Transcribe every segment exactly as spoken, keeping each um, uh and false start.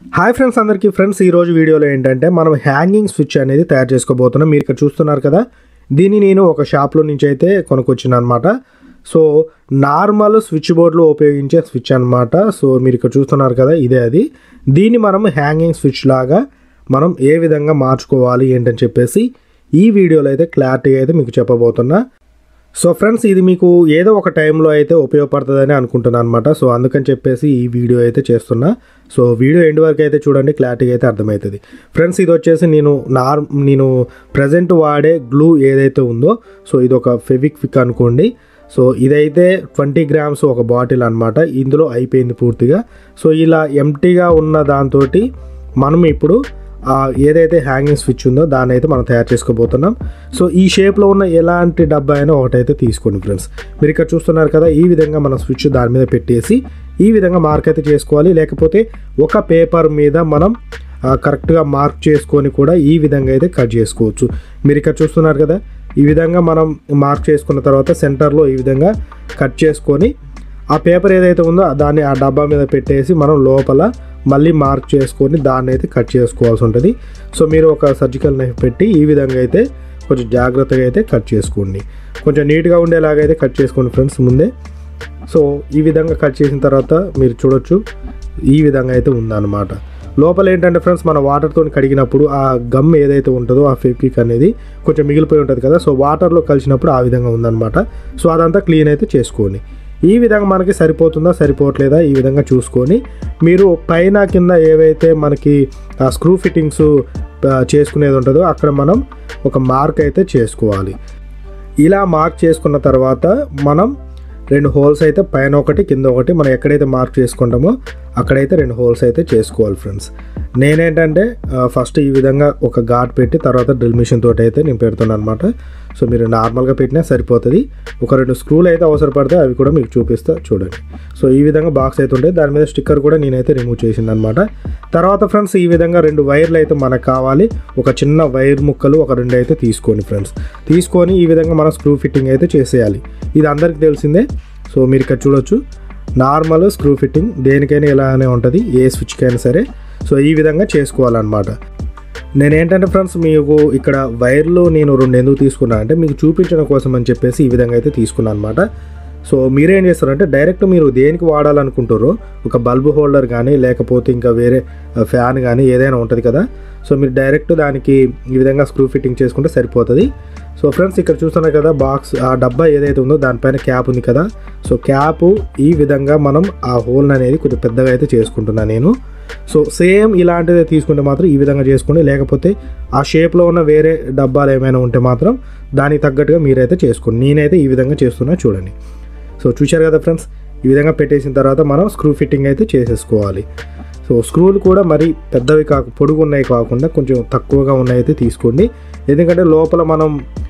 Hi friends, అందరికీ friends ఈరోజు వీడియోలో ఏంటంటే మనం హ్యాంగింగ్ స్విచ్ అనేది తయారు చేసుకోబోతున్నాం. మీరు ఇక్కడ చూస్తున్నారు కదా, దీన్ని నేను ఒక షాప్లో నుంచి అయితే కొనుక్కొచ్చిన అనమాట. సో నార్మల్ స్విచ్ బోర్డులో ఉపయోగించే స్విచ్ అనమాట. సో మీరు ఇక్కడ చూస్తున్నారు కదా, ఇదే అది. దీన్ని మనం హ్యాంగింగ్ స్విచ్ లాగా మనం ఏ విధంగా మార్చుకోవాలి ఏంటని చెప్పేసి ఈ వీడియోలో అయితే క్లారిటీగా అయితే మీకు చెప్పబోతున్నా. సో ఫ్రెండ్స్, ఇది మీకు ఏదో ఒక టైంలో అయితే ఉపయోగపడుతుందని అనుకుంటున్నాను అనమాట. సో అందుకని చెప్పేసి ఈ వీడియో అయితే చేస్తున్నా. సో వీడియో ఎండ్ వరకు అయితే చూడండి, క్లారిటీగా అయితే అర్థమవుతుంది. ఫ్రెండ్స్, ఇది వచ్చేసి నేను నార్ నేను ప్రజెంట్ వాడే గ్లూ ఏదైతే ఉందో, సో ఇది ఒక ఫెవిక్విక్ అనుకోండి. సో ఇదైతే ట్వంటీ గ్రామ్స్ ఒక బాటిల్ అనమాట. ఇందులో అయిపోయింది పూర్తిగా. సో ఇలా ఎంటీగా ఉన్న దాంతో మనం ఇప్పుడు ఏదైతే హ్యాంగింగ్ స్విచ్ ఉందో దాన్ని అయితే మనం తయారు చేసుకోబోతున్నాం. సో ఈ షేప్లో ఉన్న ఎలాంటి డబ్బా అయినా ఒకటైతే తీసుకోండి ఫ్రెండ్స్. మీరు ఇక్కడ చూస్తున్నారు కదా, ఈ విధంగా మనం స్విచ్ దాని మీద పెట్టేసి ఈ విధంగా మార్క్ అయితే చేసుకోవాలి. లేకపోతే ఒక పేపర్ మీద మనం కరెక్ట్గా మార్క్ చేసుకొని కూడా ఈ విధంగా అయితే కట్ చేసుకోవచ్చు. మీరు ఇక్కడ చూస్తున్నారు కదా, ఈ విధంగా మనం మార్క్ చేసుకున్న తర్వాత సెంటర్లో ఈ విధంగా కట్ చేసుకొని ఆ పేపర్ ఏదైతే ఉందో దాన్ని ఆ డబ్బా మీద పెట్టేసి మనం లోపల మళ్ళీ మార్క్ చేసుకొని దాన్ని అయితే కట్ చేసుకోవాల్సి ఉంటుంది. సో మీరు ఒక సర్జికల్ నైఫ్ పెట్టి ఈ విధంగా అయితే కొంచెం జాగ్రత్తగా అయితే కట్ చేసుకోండి. కొంచెం నీట్గా ఉండేలాగైతే కట్ చేసుకోండి ఫ్రెండ్స్ ముందే. సో ఈ విధంగా కట్ చేసిన తర్వాత మీరు చూడొచ్చు, ఈ విధంగా అయితే ఉందన్నమాట. లోపల ఏంటంటే ఫ్రెండ్స్, మన వాటర్తో కడిగినప్పుడు ఆ గమ్ ఏదైతే ఉంటుందో ఆ ఫెవిక్విక్ అనేది కొంచెం మిగిలిపోయి ఉంటుంది కదా. సో వాటర్లో కలిసినప్పుడు ఆ విధంగా ఉందన్నమాట. సో అదంతా క్లీన్ అయితే చేసుకోండి. ఈ విధంగా మనకి సరిపోతుందా సరిపోవట్లేదా ఈ విధంగా చూసుకొని మీరు పైన కింద ఏవైతే మనకి ఆ స్క్రూ ఫిట్టింగ్స్ చేసుకునేది ఉంటుందో అక్కడ మనం ఒక మార్క్ అయితే చేసుకోవాలి. ఇలా మార్క్ చేసుకున్న తర్వాత మనం రెండు హోల్స్ అయితే పైన ఒకటి కింద ఒకటి మనం ఎక్కడైతే మార్క్ చేసుకుంటామో అక్కడైతే రెండు హోల్స్ అయితే చేసుకోవాలి ఫ్రెండ్స్. నేనేంటంటే ఫస్ట్ ఈ విధంగా ఒక ఘాట్ పెట్టి తర్వాత డ్రిల్ మిషన్ తోటి అయితే నేను పెడుతున్నాను అనమాట. సో మీరు నార్మల్గా పెట్టినా సరిపోతుంది. ఒక రెండు స్క్రూలు అయితే అవసరపడితే అవి కూడా మీకు చూపిస్తా చూడండి. సో ఈ విధంగా బాక్స్ అయితే ఉంటాయి. దాని మీద స్టిక్కర్ కూడా నేనైతే రిమూవ్ చేసింది అనమాట. తర్వాత ఫ్రెండ్స్, ఈ విధంగా రెండు వైర్లు అయితే మనకు కావాలి. ఒక చిన్న వైర్ ముక్కలు ఒక రెండు అయితే తీసుకోండి ఫ్రెండ్స్. తీసుకొని ఈ విధంగా మనం స్క్రూ ఫిట్టింగ్ అయితే చేసేయాలి. ఇది అందరికీ తెలిసిందే. సో మీరు ఇక్కడ చూడొచ్చు, నార్మల్ స్క్రూ ఫిట్టింగ్ దేనికైనా ఇలానే ఉంటుంది, ఏ స్విచ్కైనా సరే. సో ఈ విధంగా చేసుకోవాలన్నమాట. నేనేంటంటే ఫ్రెండ్స్, మీకు ఇక్కడ వైర్లు నేను రెండు ఎందుకు తీసుకున్నా అంటే మీకు చూపించడం కోసం అని చెప్పేసి ఈ విధంగా అయితే తీసుకున్నాను అనమాట. సో మీరేం చేస్తారంటే డైరెక్ట్ మీరు దేనికి వాడాలనుకుంటారో ఒక బల్బ్ హోల్డర్ కానీ లేకపోతే ఇంకా వేరే ఫ్యాన్ కానీ ఏదైనా ఉంటుంది కదా. సో మీరు డైరెక్ట్ దానికి ఈ విధంగా స్క్రూ ఫిట్టింగ్ చేసుకుంటే సరిపోతుంది. సో ఫ్రెండ్స్, ఇక్కడ చూస్తున్నారు కదా, బాక్స్ ఆ డబ్బా ఏదైతే ఉందో దానిపైన క్యాప్ ఉంది కదా. సో క్యాప్ ఈ విధంగా మనం ఆ హోల్ అనేది కొంచెం పెద్దగా అయితే చేసుకుంటున్నాను నేను. సో సేమ్ ఇలాంటిది తీసుకుంటే మాత్రం ఈ విధంగా చేసుకోండి. లేకపోతే ఆ షేప్లో ఉన్న వేరే డబ్బాలు ఏమైనా ఉంటే మాత్రం దానికి తగ్గట్టుగా మీరైతే చేసుకోండి. నేనైతే ఈ విధంగా చేస్తున్నా చూడండి. సో చూశారు కదా ఫ్రెండ్స్, ఈ విధంగా పెట్టేసిన తర్వాత మనం స్క్రూ ఫిట్టింగ్ అయితే చేసేసుకోవాలి. సో స్క్రూలు కూడా మరి పెద్దవి కాకు పొడుగు ఉన్నాయి కాకుండా కొంచెం తక్కువగా ఉన్నాయి అయితే తీసుకోండి. ఎందుకంటే లోపల మనం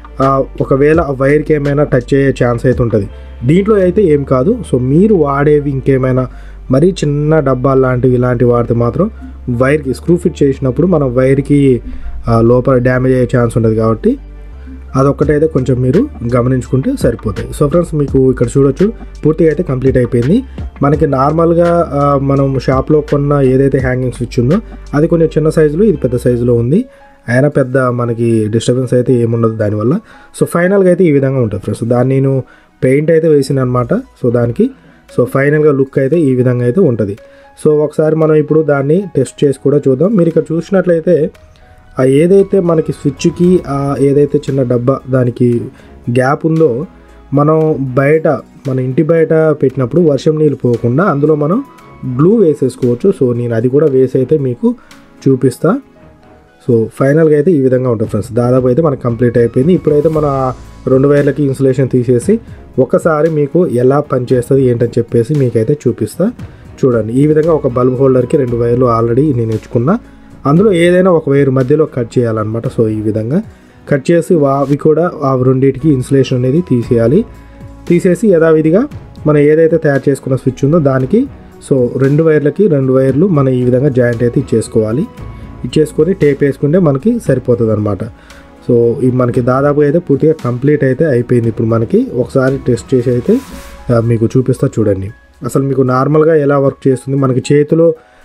ఒకవేళ వైర్కి ఏమైనా టచ్ అయ్యే ఛాన్స్ అయితే ఉంటుంది. దీంట్లో అయితే ఏం కాదు. సో మీరు వాడేవి ఇంకేమైనా మరీ చిన్న డబ్బాలు లాంటివి ఇలాంటివి వాడితే మాత్రం వైర్కి స్క్రూ ఫిట్ చేసినప్పుడు మనం వైర్కి లోపల డ్యామేజ్ అయ్యే ఛాన్స్ ఉంటుంది. కాబట్టి అదొక్కటైతే కొంచెం మీరు గమనించుకుంటే సరిపోతాయి. సో ఫ్రెండ్స్, మీకు ఇక్కడ చూడొచ్చు పూర్తిగా అయితే కంప్లీట్ అయిపోయింది. మనకి నార్మల్గా మనం షాప్లో కొన్న ఏదైతే హ్యాంగింగ్ స్విచ్ ఉందో అది కొంచెం చిన్న సైజులో, ఇది పెద్ద సైజులో ఉంది. అయినా పెద్ద మనకి డిస్టర్బెన్స్ అయితే ఏముండదు దానివల్ల. సో ఫైనల్గా అయితే ఈ విధంగా ఉంటుంది ఫ్రెండ్స్. దాన్ని నేను పెయింట్ అయితే వేసిన అనమాట. సో దానికి సో ఫైనల్గా లుక్ అయితే ఈ విధంగా అయితే ఉంటుంది. సో ఒకసారి మనం ఇప్పుడు దాన్ని టెస్ట్ చేసి కూడా చూద్దాం. మీరు ఇక్కడ చూసినట్లయితే ఆ ఏదైతే మనకి స్విచ్కి ఆ ఏదైతే చిన్న డబ్బా దానికి గ్యాప్ ఉందో మనం బయట మన ఇంటి బయట పెట్టినప్పుడు వర్షం నీళ్ళు పోకుండా అందులో మనం గ్లూ వేసేసుకోవచ్చు. సో నేను అది కూడా వేసి అయితే మీకు చూపిస్తా. సో ఫైనల్గా అయితే ఈ విధంగా ఉంటుంది ఫ్రెండ్స్. దాదాపు అయితే మనకు కంప్లీట్ అయిపోయింది. ఇప్పుడైతే మన రెండు వైర్లకి ఇన్సులేషన్ తీసేసి ఒకసారి మీకు ఎలా పనిచేస్తుంది ఏంటని చెప్పేసి మీకైతే చూపిస్తా చూడండి. ఈ విధంగా ఒక బల్బ్ హోల్డర్కి రెండు వైర్లు ఆల్రెడీ నేను ఎంచుకున్నా. అందులో ఏదైనా ఒక వైర్ మధ్యలో కట్ చేయాలన్నమాట. సో ఈ విధంగా కట్ చేసి అవి కూడా ఆ రెండింటికి ఇన్సులేషన్ అనేది తీసేయాలి. తీసేసి యథావిధిగా మనం ఏదైతే తయారు చేసుకున్న స్విచ్ ఉందో దానికి సో రెండు వైర్లకి రెండు వైర్లు మనం ఈ విధంగా జాయింట్ అయితే ఇచ్చేసుకోవాలి. ఇచ్చేసుకొని టేప్ వేసుకుంటే మనకి సరిపోతుంది అనమాట. సో ఇది మనకి దాదాపు అయితే పూర్తిగా కంప్లీట్ అయితే అయిపోయింది. ఇప్పుడు మనకి ఒకసారి టెస్ట్ చేసి అయితే మీకు చూపిస్తా చూడండి. అసలు మీకు నార్మల్గా ఎలా వర్క్ చేస్తుంది. మనకి చేతిలో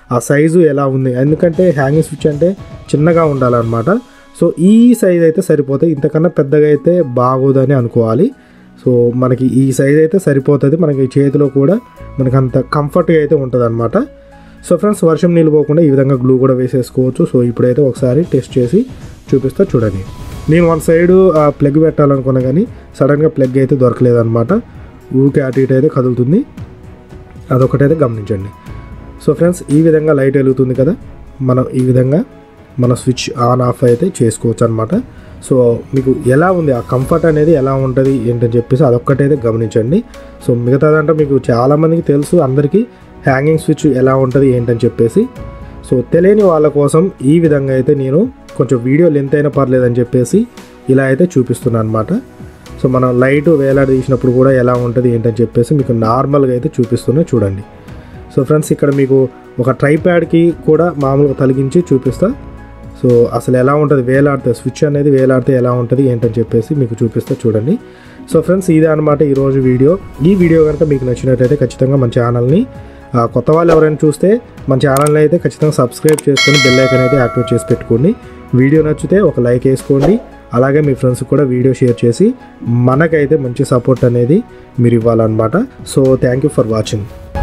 ఆ సైజు ఎలా ఉంది, ఎందుకంటే హ్యాంగింగ్ స్విచ్ అంటే చిన్నగా ఉండాలన్నమాట. సో ఈ సైజ్ అయితే సరిపోతుంది, ఇంతకన్నా పెద్దగా అయితే బాగోదని అనుకోవాలి. సో మనకి ఈ సైజ్ అయితే సరిపోతుంది, మనకి చేతిలో కూడా మనకు అంత కంఫర్ట్గా అయితే ఉంటుంది అనమాట. సో ఫ్రెండ్స్, వర్షం నీళ్ళు పోకుండా ఈ విధంగా గ్లూ కూడా వేసేసుకోవచ్చు. సో ఇప్పుడైతే ఒకసారి టెస్ట్ చేసి చూపిస్తా చూడండి. నేను వన్ సైడ్ ప్లగ్ పెట్టాలనుకున్నా కానీ సడన్గా ప్లగ్ అయితే దొరకలేదన్నమాట, ఊరికే అటు ఇటు అయితే కదులుతుంది, అదొకటైతే గమనించండి. సో ఫ్రెండ్స్, ఈ విధంగా లైట్ వెలుగుతుంది కదా, మనం ఈ విధంగా మన స్విచ్ ఆన్ ఆఫ్ అయితే చేసుకోవచ్చు అనమాట. సో మీకు ఎలా ఉంది, ఆ కంఫర్ట్ అనేది ఎలా ఉంటుంది ఏంటని చెప్పేసి అదొక్కటైతే గమనించండి. సో మిగతాదంటే మీకు చాలామందికి తెలుసు, అందరికీ హ్యాంగింగ్ స్విచ్ ఎలా ఉంటుంది ఏంటని చెప్పేసి. సో తెలియని వాళ్ళ కోసం ఈ విధంగా అయితే నేను కొంచెం వీడియో లెంత్ అయినా పర్లేదని చెప్పేసి ఇలా అయితే చూపిస్తున్నాను అనమాట. సో మనం లైట్ వేలాడదీసినప్పుడు కూడా ఎలా ఉంటుంది ఏంటని చెప్పేసి మీకు నార్మల్గా అయితే చూపిస్తున్నా చూడండి. సో ఫ్రెండ్స్, ఇక్కడ మీకు ఒక ట్రైప్యాడ్కి కూడా మామూలుగా తొలగించి చూపిస్తా. సో అసలు ఎలా ఉంటుంది వేలాడితే, స్విచ్ అనేది వేలాడితే ఎలా ఉంటుంది ఏంటని చెప్పేసి మీకు చూపిస్తా చూడండి. సో ఫ్రెండ్స్, ఇదే అనమాట ఈరోజు వీడియో. ఈ వీడియో కనుక మీకు నచ్చినట్లయితే ఖచ్చితంగా మన ఛానల్ని, కొత్త వాళ్ళు ఎవరైనా చూస్తే మన ఛానల్ని అయితే ఖచ్చితంగా సబ్స్క్రైబ్ చేసుకొని బెల్ ఐకాన్ అయితే యాక్టివేట్ చేసి పెట్టుకోండి. వీడియో నచ్చితే ఒక లైక్ వేసుకోండి, అలాగే మీ ఫ్రెండ్స్కి కూడా వీడియో షేర్ చేసి మనకైతే మంచి సపోర్ట్ అనేది మీరు ఇవ్వాలన్నమాట. So thank you for watching.